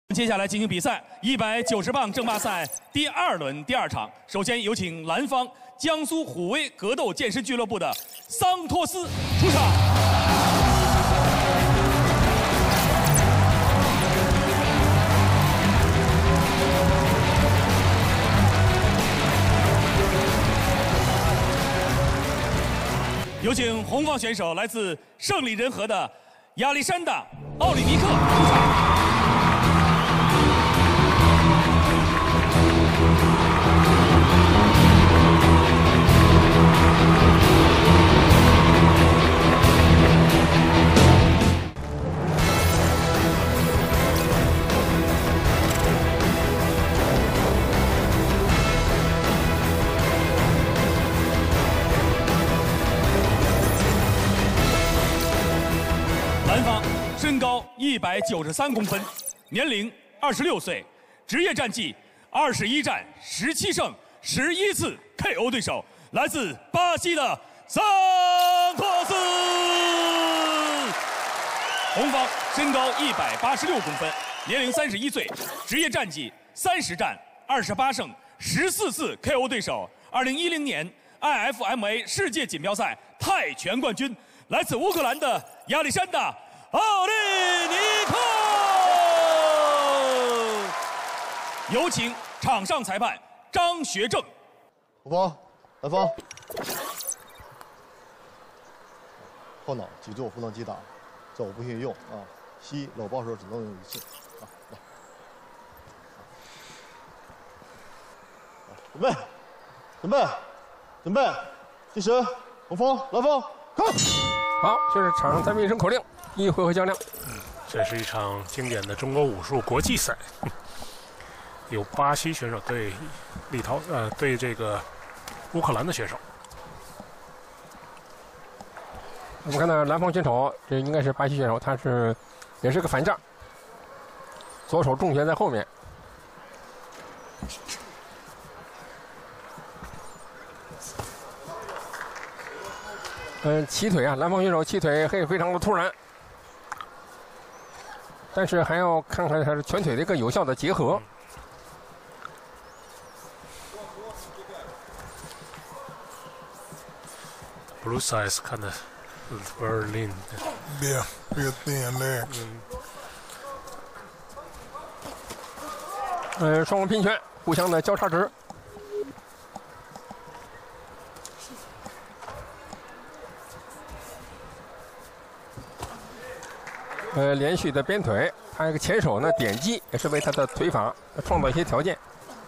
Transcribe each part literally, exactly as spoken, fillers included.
接下来进行比赛，一百九十磅争霸赛第二轮第二场。首先有请蓝方江苏虎威格斗健身俱乐部的桑托斯出场。有请红方选手来自胜利人和的亚历山大·奥里尼克出场。 蓝方身高一百九十三公分，年龄二十六岁，职业战绩二十一战十七胜十一次 K O 对手，来自巴西的桑托斯。红方身高一百八十六公分，年龄三十一岁，职业战绩三十战二十八胜十四次 K O 对手。二零一零年 I F M A 世界锦标赛泰拳冠军，来自乌克兰的亚历山大。 奥利尼克，有请场上裁判张学正。 后方，蓝方，后脑记住不能击打，肘不许用啊，膝搂抱时候只能用一次啊，来，准备，准备，准备，计时，红方，蓝方，看。 好，这是场上裁判一声口令。 一回合较量， 嗯，这是一场经典的中国武术国际赛，有巴西选手对立陶呃对这个乌克兰的选手。 我们看到蓝方选手，这应该是巴西选手，他是也是个反架，左手重拳在后面。嗯，起腿啊，蓝方选手起腿还非常的突然。 但是还要看看他是拳腿的一个有效的结合。 Blue size kind of very lean. Yeah, real thin legs. 呃，双方拼拳，互相的交叉直。呃，连续的鞭腿，他这个前手呢点击也是为他的腿法创造一些条件。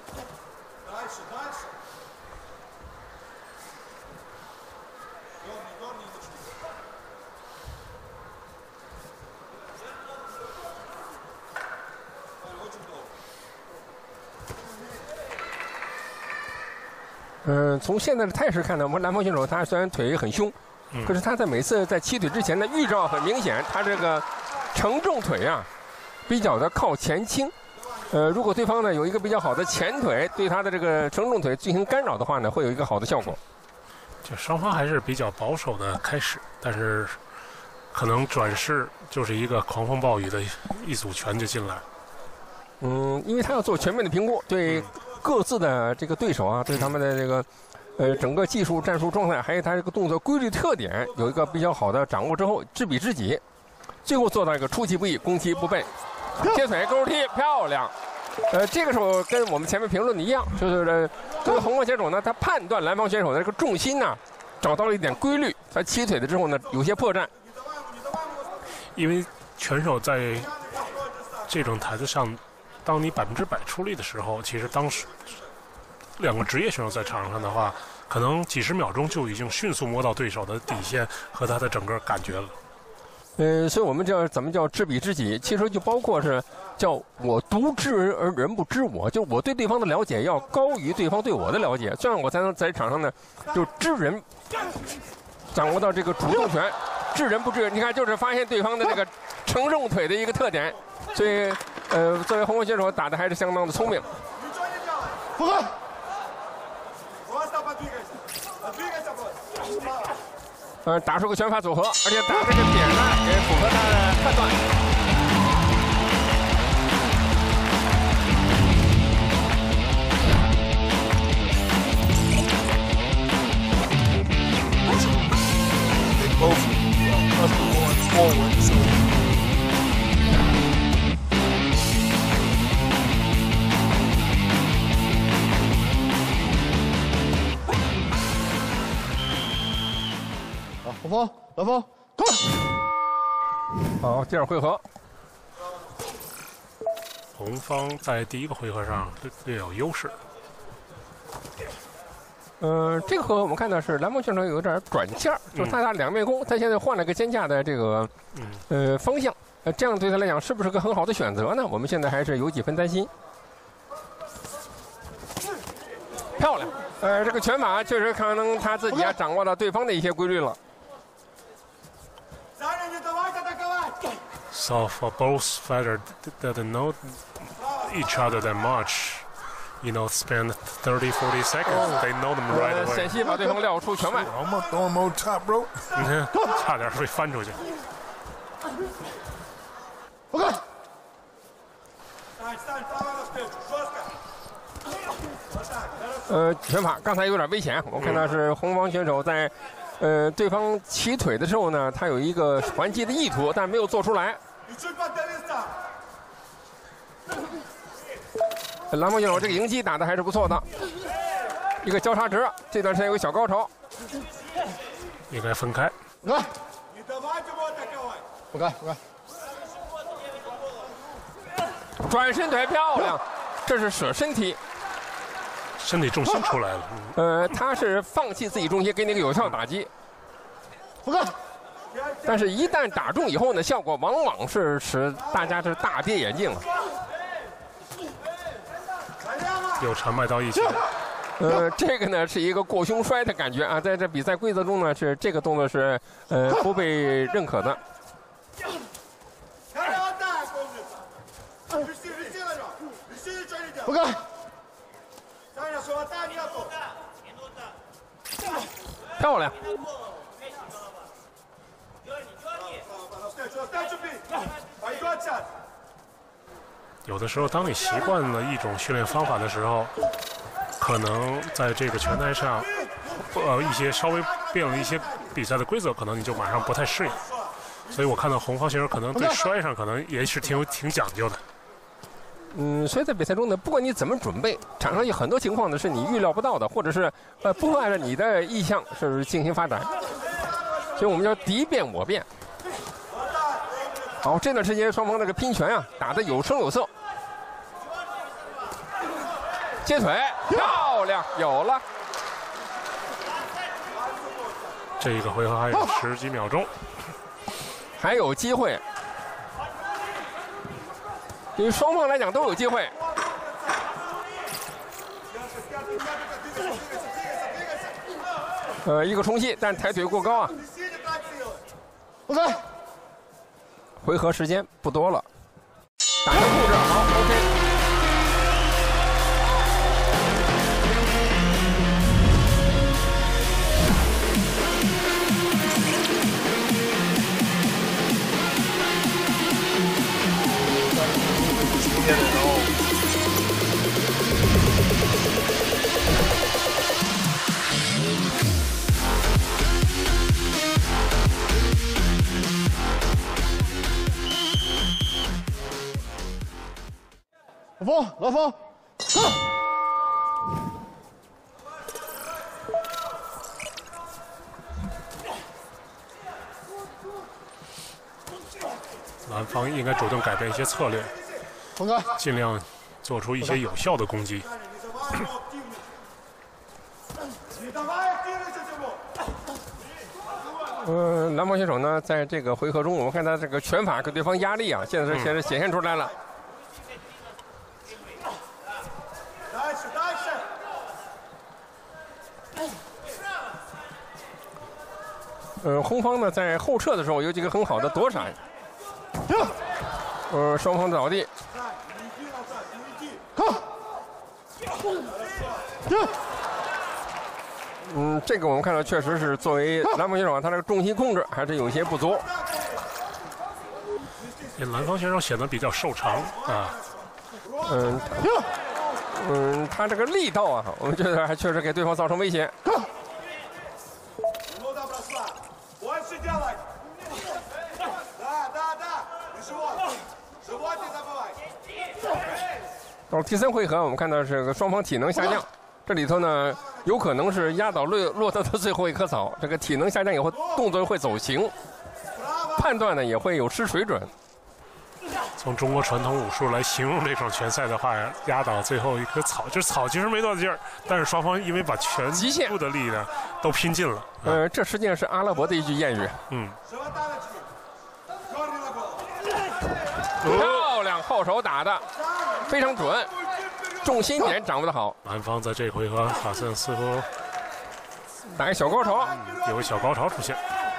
嗯、呃，从现在的态势看呢，我们蓝方选手他虽然腿很凶，嗯、可是他在每次在起腿之前呢，预兆很明显，他这个。 承重腿啊，比较的靠前倾，呃，如果对方呢有一个比较好的前腿，对他的这个承重腿进行干扰的话呢，会有一个好的效果。 就双方还是比较保守的开始，但是可能转势就是一个狂风暴雨的一组拳就进来。 嗯，因为他要做全面的评估，对各自的这个对手啊，对他们的这个呃整个技术、战术状态，还有他这个动作规律特点，有一个比较好的掌握之后，知彼知己。 最后做到一个出其不意，攻其不备，贴腿勾踢漂亮。呃，这个时候跟我们前面评论的一样，就是这个红方选手呢，他判断蓝方选手的这个重心呢，找到了一点规律。他起腿的之后呢，有些破绽。 因为拳手在这种台子上，当你百分之百出力的时候，其实当时两个职业选手在场上的话，可能几十秒钟就已经迅速摸到对手的底线和他的整个感觉了。 呃，所以我们叫怎么叫知彼知己？其实就包括是叫我独知人而人不知我，就我对对方的了解要高于对方对我的了解，这样我才能在场上呢就知人，掌握到这个主动权，知人不知人。你看，就是发现对方的这个承重腿的一个特点，所以呃，作为红方选手打的还是相当的聪明。 不看。 呃，打出个拳法组合，而且打这个点呢也符合他的判断。 方，老方，看。 好，第二回合。 红方在第一个回合上略有优势。 呃，这个回合我们看到是蓝方选手有点转线，就是他打两面攻，他现在换了个肩架的这个呃方向，呃，这样对他来讲是不是个很好的选择呢？我们现在还是有几分担心。漂亮，呃，这个拳法确实可能他自己啊掌握了对方的一些规律了。 So for both fighters that know each other that much, you know, spend thirty, forty seconds, they know them right away. 险些把对方撂出拳外。 Almost throwing more top rope. 你看，差点被翻出去。 我看。 呃，拳法刚才有点危险，我看到是红方选手在，呃，对方起腿的时候呢，他有一个还击的意图，但没有做出来。蓝方选手这个迎击打的还是不错的，一个交叉直，这段时间有个小高潮。 应该分开。 我看。我看，我看。 转身腿漂亮，这是舍身体。 身体重心出来了。 呃，他是放弃自己重心，给你个有效打击。 不看。 但是，一旦打中以后呢，效果往往是使大家是大跌眼镜了。 有缠脉到一起。 呃，这个呢是一个过胸摔的感觉啊，在这比赛规则中呢是这个动作是呃不被认可的。 不看。 漂亮！ 有的时候，当你习惯了一种训练方法的时候，可能在这个拳台上，呃，一些稍微变了一些比赛的规则，可能你就马上不太适应。所以我看到红方选手可能对摔上可能也是挺有挺讲究的。 嗯，所以在比赛中呢，不管你怎么准备，场上有很多情况呢是你预料不到的，或者是呃不会按照你的意向是进行发展，所以我们叫敌变我变。好，这段时间双方这个拼拳啊，打得有声有色。接腿，漂亮，有了。 这一个回合还有十几秒钟， 还有机会。 对于双方来讲都有机会。呃，一个冲击，但抬腿过高啊。 OK， 回合时间不多了，打个控制，好 ，OK。 老方，老方，看。 蓝方应该主动改变一些策略，尽量做出一些有效的攻击。 呃，蓝方选手呢，在这个回合中，我们看他这个拳法给对方压力啊，现在是现在显现出来了。 呃，红方呢在后撤的时候有几个很好的躲闪，呃，双方倒地，嗯，这个我们看到确实是作为蓝方选手，他这个重心控制还是有些不足。 这蓝方选手显得比较瘦长啊， 嗯，嗯，他这个力道啊，我们觉得还确实给对方造成威胁。 到了第三回合，我们看到是个双方体能下降，这里头呢， 有可能是压倒骆骆驼的最后一棵草。这个体能下降以后，动作会走形，判断呢也会有失水准。 从中国传统武术来形容这场拳赛的话，压倒最后一棵草，就是草其实没多大劲儿，但是双方因为把全部的力量都拼尽了。 呃，这实际上是阿拉伯的一句谚语。 嗯。 漂亮，后手打的非常准，重心点掌握的好。 南方在这回合好像似乎打一小高潮， 嗯、有个小高潮出现。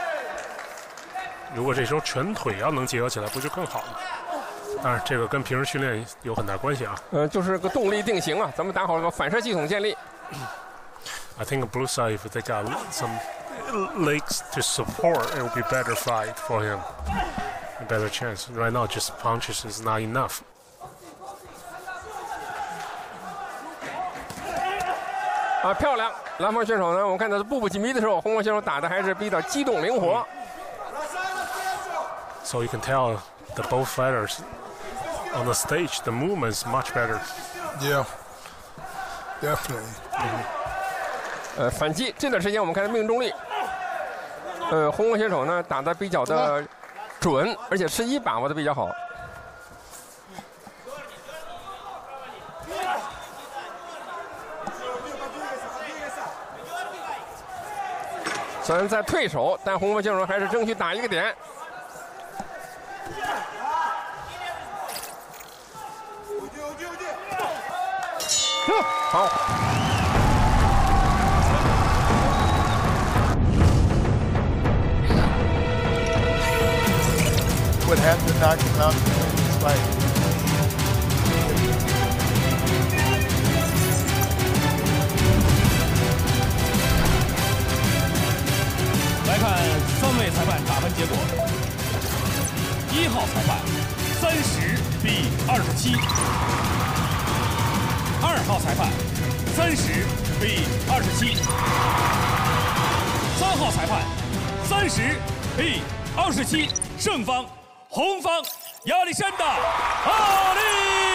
如果这时候拳腿要能结合起来，不就更好吗？当然，这个跟平时训练有很大关系啊。 呃，就是个动力定型啊，咱们打好了个反射系统建立。 I think blue side if they got some legs to support, it will be better fight for him, a better chance. Right now, just punches is not enough. 啊，漂亮！蓝方选手呢，我们看到是步步紧逼的时候，红方选手打的还是比较机动灵活。 So you can tell the both fighters on the stage, the movement is much better. Yeah, definitely. 呃，反击这段时间我们看到命中率，呃，红方选手呢打的比较的准，而且时机把握的比较好。虽然在退守，但红方选手还是争取打一个点。好。 What happened to knock him out in this fight? 来看三位裁判打分结果：一号裁判三十比二十七，二号裁判三十比二十七，三号裁判三十比二十七，胜方红方亚历山大·阿里。